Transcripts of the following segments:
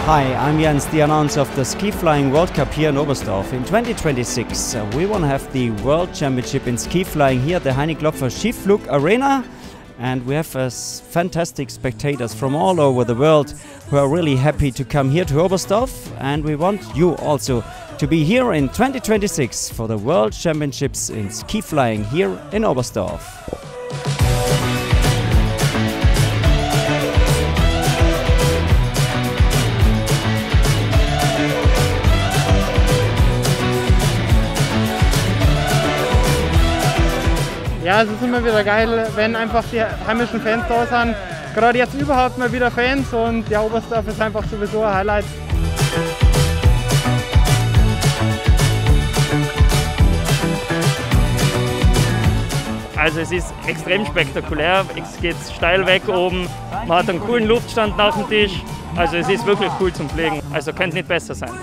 Hi, I'm Jens, the announcer of the Ski Flying World Cup here in Oberstdorf. In 2026, we want to have the World Championship in ski flying here at the Heini Klopfer Skiflug Arena. And we have fantastic spectators from all over the world who are really happy to come here to Oberstdorf. And we want you also to be here in 2026 for the World Championships in ski flying here in Oberstdorf. Ja, es ist immer wieder geil, wenn einfach die heimischen Fans da sind. Gerade jetzt überhaupt mal wieder Fans und ja, Oberstdorf ist einfach sowieso ein Highlight. Also es ist extrem spektakulär, es geht steil weg oben, man hat einen coolen Luftstand nach dem Tisch. Also es ist wirklich cool zum Fliegen, also könnte nicht besser sein.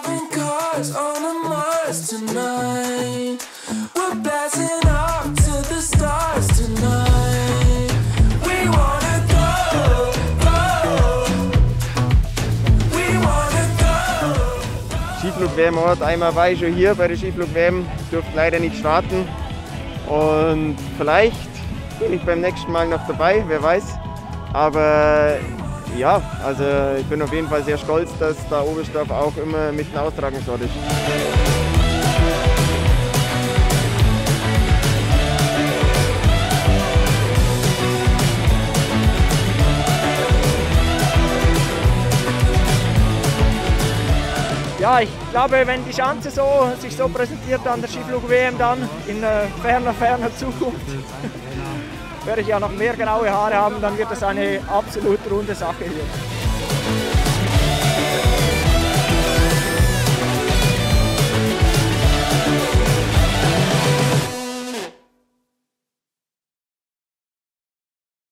Skiflug-WM Ort, einmal war ich schon hier bei der Skiflug-WM, durfte leider nicht starten und vielleicht bin ich beim nächsten Mal noch dabei, wer weiß. Aber ja, also ich bin auf jeden Fall sehr stolz, dass da Oberstdorf auch immer mit einem Austragungsort ist. Ja, ich glaube, wenn die Schanze sich so präsentiert an der Skiflug-WM dann in ferner Zukunft, werde ich ja noch mehr graue Haare haben, dann wird das eine absolut runde Sache hier.